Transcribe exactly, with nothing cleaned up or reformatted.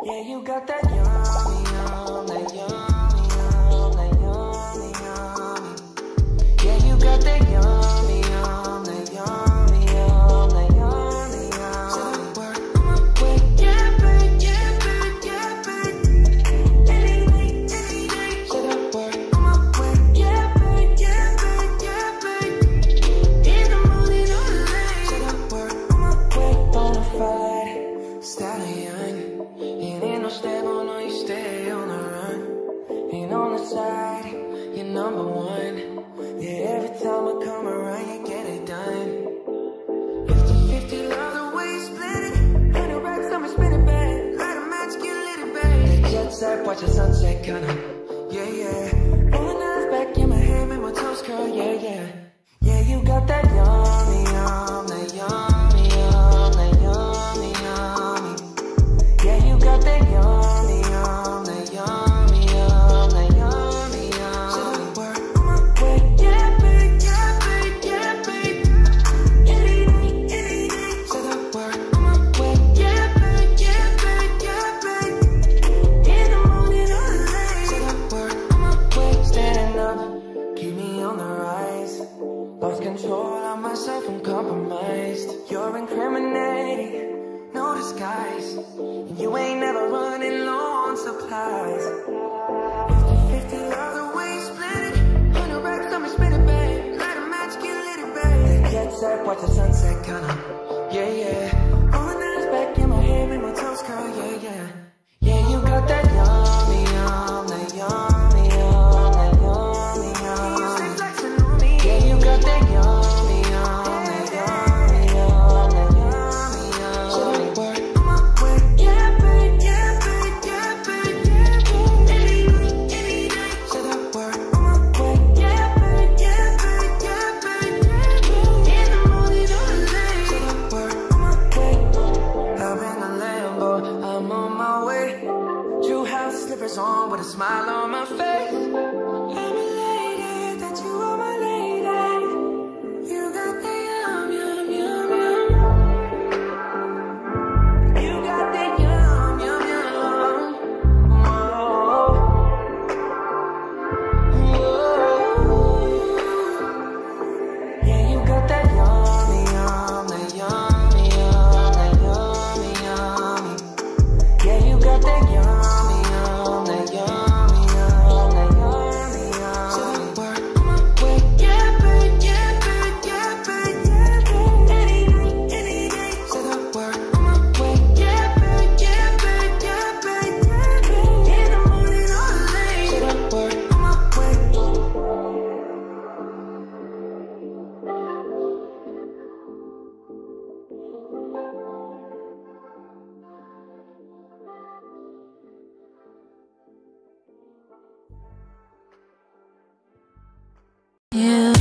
Yeah, you got that yummy, yum, that yummy, yum, that yummy, yummy. Yeah, you got that yummy, yum, that yummy, yum, that yummy, yum. So that work on my way, yeah, babe, yeah, babe, yeah, babe. Any night, any night. So that work on my way, yeah, babe, yeah, babe, yeah, babe. In the morning or late. So that work on my way, bona fide stallion. Ain't no stable, no, you stay on the run. Ain't on the side, you're number one. Yeah, every time I come around, you get it done. Fifty fifty, love the way you split it. Hundred racks, I'ma spin it back. Light a match, get lit it back. The jet set, watch the sunset, kinda. Yeah, yeah. Rolling eyes back in my hair, make my toes curl, yeah, yeah. Yeah, you got that yummy, yum, that yummy, yum, that yummy, yummy. Yeah, you got that yummy, yum, that yummy, yum, that yummy, yum. So that work on my way, yeah, babe, yeah, babe, yeah, babe. Any night, any night. So that work on my way, yeah, babe, yeah, babe, yeah, babe. In the morning or late. So that work on my way, standing up, keep me on the rise. Lost control of myself, I'm compromised. You're incriminating, no disguise. And you ain't never running low on supplies. Fifty fifty, love the way you split it. Hundred racks, I'ma spin it back. Light a match, get lit it back. The jet set, watch the sunset, kinda. Yeah, yeah. Rolling eyes back in my hair, make my toes curl, yeah, yeah. Yeah, you got that yummy, yum, that yummy, yum, that yummy, yum. You stay flexing on me. Yeah, you got that yummy, yum, that yummy, yum, that yummy, yum. So that work on my way, yeah, babe, yeah, babe, yeah, babe, yeah, babe. Any night, any night. So that work on my way, yeah, babe, yeah, babe, yeah, babe, yeah, babe. In the morning or late. So that work on my way. I'm in a Lambo, I'm on my way. True house slippers on with a smile on my face. I'm elated that you are my lady. You got the yum, yum, yum, yum. You got the yum, yum, yum. Whoa. Whoa. Yeah, you got that yummy, yum, that yummy, yum, that yummy, yummy. Yeah, you got that yummy, yum, that yummy, yum, that yummy, yum. So that work on my way, yeah, babe, yeah, babe, yeah, babe, yeah, babe. Any night, any night. So that work on my way, yeah, babe, yeah, babe, yeah, babe, yeah, babe. In the morning or late. So that work on my way. You